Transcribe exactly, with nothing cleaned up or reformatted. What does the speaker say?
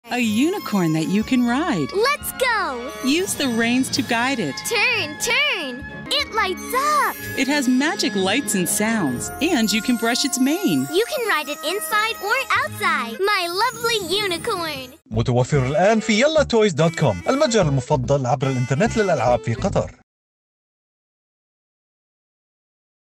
A unicorn that you can ride. Let's go! Use the reins to guide it. Turn, turn! It lights up! It has magic lights and sounds, and you can brush its mane. You can ride it inside or outside. My lovely unicorn! متوفر الآن في يلا تويز دوت كوم، المتجر المفضل عبر الإنترنت للألعاب في قطر.